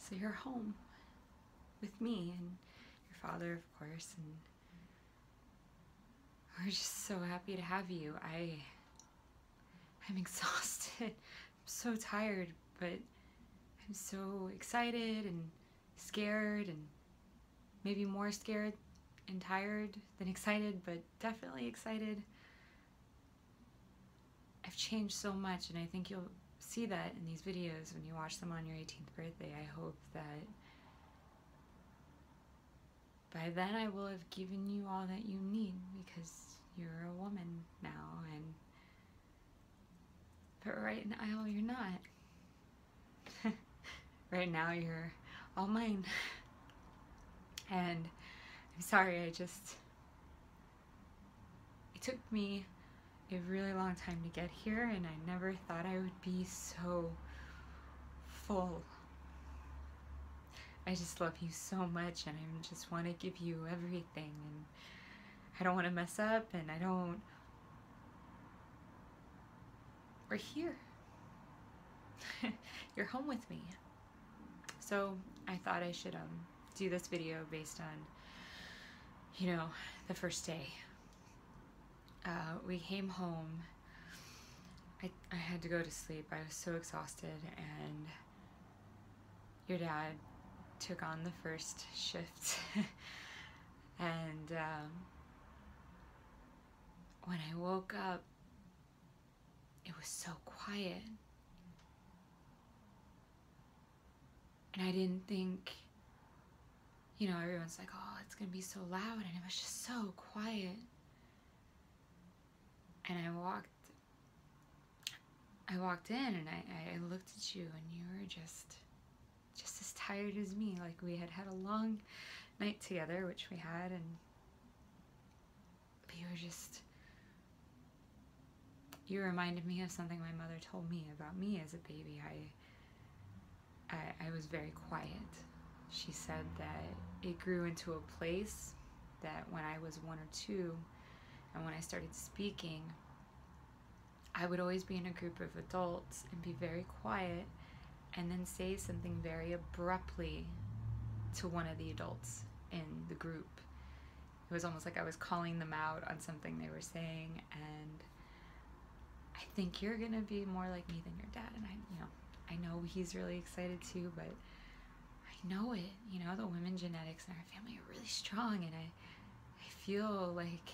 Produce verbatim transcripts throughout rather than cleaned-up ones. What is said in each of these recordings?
So you're home with me and your father, of course, and we're just so happy to have you. I, I'm exhausted. I'm so tired, but I'm so excited and scared, and maybe more scared and tired than excited, but definitely excited. I've changed so much, and I think you'll see that in these videos when you watch them on your eighteenth birthday. I hope that by then I will have given you all that you need, because you're a woman now, and but right now you're not. Right now you're all mine. And I'm sorry, I just, it took me a really long time to get here, and I never thought I would be so full. I just love you so much, and I just want to give you everything, and I don't want to mess up, and I don't, we're here. You're home with me. So I thought I should um do this video based on, you know, the first day. Uh, we came home. I, I had to go to sleep. I was so exhausted, and your dad took on the first shift. And um, when I woke up, it was so quiet. And I didn't think, you know, everyone's like, oh, it's gonna be so loud, and it was just so quiet. And I walked, I walked in, and I, I looked at you, and you were just, just as tired as me. Like, we had had a long night together, which we had, and but you were just, you reminded me of something my mother told me about me as a baby. I, I, I was very quiet. She said that it grew into a place that when I was one or two, and when I started speaking, I would always be in a group of adults and be very quiet, and then say something very abruptly to one of the adults in the group. It was almost like I was calling them out on something they were saying, and I think you're gonna be more like me than your dad. And I, you know, I know he's really excited too, but I know it, you know, the women genetics in our family are really strong, and I, I feel like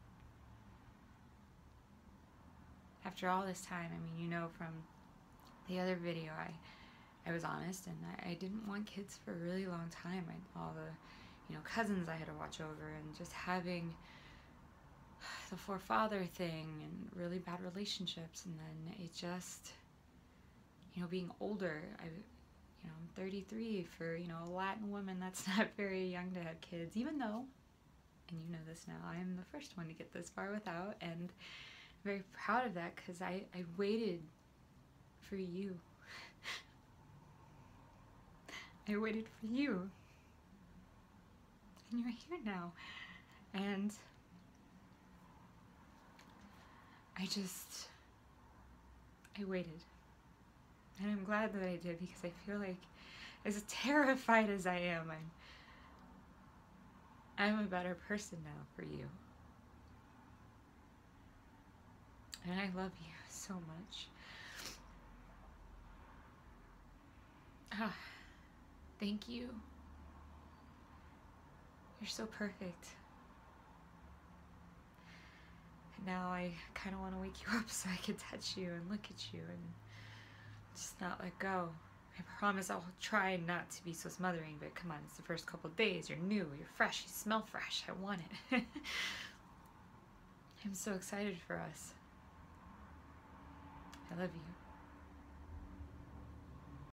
after all this time, I mean, you know, from the other video, I, I was honest, and I, I didn't want kids for a really long time. I, all the, you know, cousins I had to watch over, and just having the forefather thing, and really bad relationships, and then it just, you know, being older, I, you know, I'm thirty-three. For, you know, a Latin woman, that's not very young to have kids, even though, and you know this now, I am the first one to get this far without, and I'm very proud of that, because I, I waited for you. I waited for you, and you're here now, and I just, I waited, and I'm glad that I did, because I feel like, as terrified as I am, I'm, I'm a better person now for you, and I love you so much. Ah, thank you. You're so perfect. And now I kind of want to wake you up so I can touch you and look at you and just not let go. I promise I'll try not to be so smothering, but come on, it's the first couple of days. You're new, you're fresh, you smell fresh. I want it. I'm so excited for us. I love you.